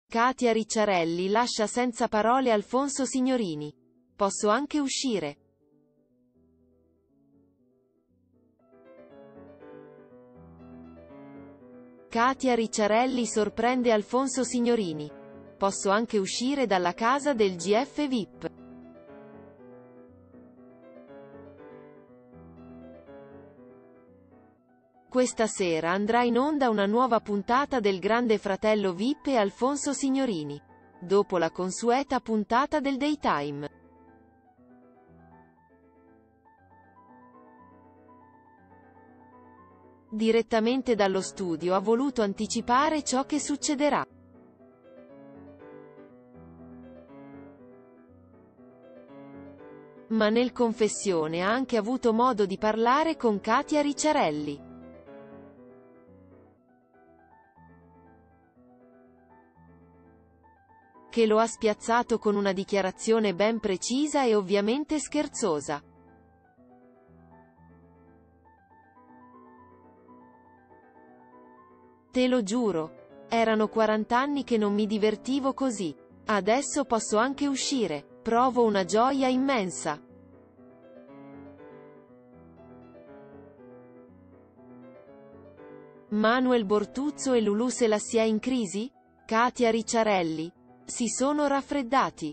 Katia Ricciarelli lascia senza parole Alfonso Signorini. Posso anche uscire. Katia Ricciarelli sorprende Alfonso Signorini. Posso anche uscire dalla casa del GF VIP. Questa sera andrà in onda una nuova puntata del Grande Fratello VIP e Alfonso Signorini. Dopo la consueta puntata del Daytime. Direttamente dallo studio ha voluto anticipare ciò che succederà. Ma nel confessione ha anche avuto modo di parlare con Katia Ricciarelli. Che lo ha spiazzato con una dichiarazione ben precisa e ovviamente scherzosa. Te lo giuro. Erano 40 anni che non mi divertivo così. Adesso posso anche uscire. Provo una gioia immensa. Manuel Bortuzzo e Lulù Selassie in crisi? Katia Ricciarelli? Si sono raffreddati.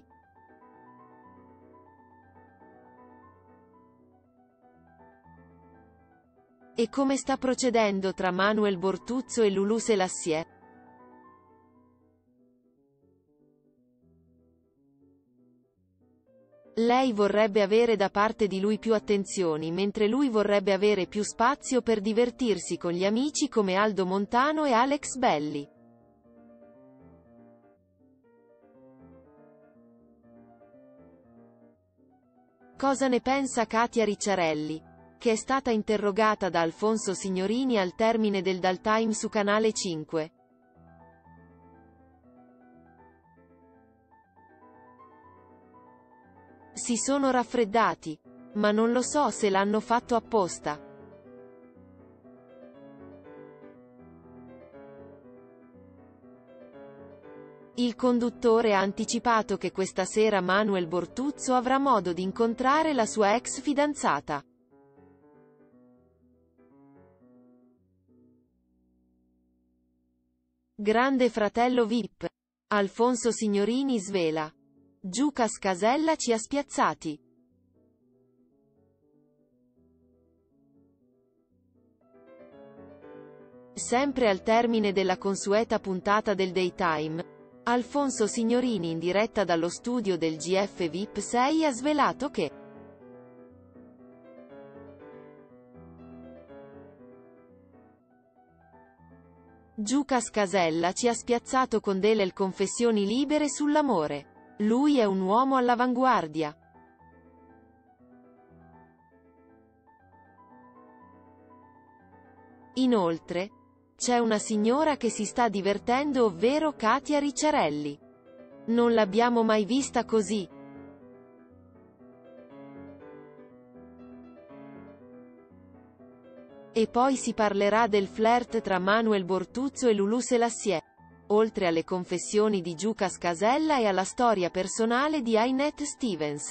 E come sta procedendo tra Manuel Bortuzzo e Lulù Selassie? Lei vorrebbe avere da parte di lui più attenzioni mentre lui vorrebbe avere più spazio per divertirsi con gli amici come Aldo Montano e Alex Belli. Cosa ne pensa Katia Ricciarelli, che è stata interrogata da Alfonso Signorini al termine del Daytime su Canale 5? Si sono raffreddati. Ma non lo so se l'hanno fatto apposta. Il conduttore ha anticipato che questa sera Manuel Bortuzzo avrà modo di incontrare la sua ex fidanzata. Grande Fratello VIP. Alfonso Signorini svela. Giuca Scasella ci ha spiazzati. Sempre al termine della consueta puntata del Daytime, Alfonso Signorini in diretta dallo studio del GF VIP 6 ha svelato che Giuca Scasella ci ha spiazzato con delle confessioni libere sull'amore. Lui è un uomo all'avanguardia. Inoltre, c'è una signora che si sta divertendo, ovvero Katia Ricciarelli. Non l'abbiamo mai vista così. E poi si parlerà del flirt tra Manuel Bortuzzo e Lulù Selassie, oltre alle confessioni di Giuca Scasella e alla storia personale di Aynette Stevens.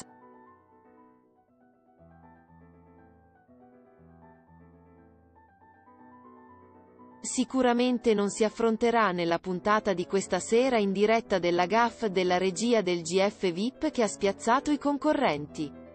Sicuramente non si affronterà nella puntata di questa sera in diretta della gaffe della regia del GF VIP che ha spiazzato i concorrenti.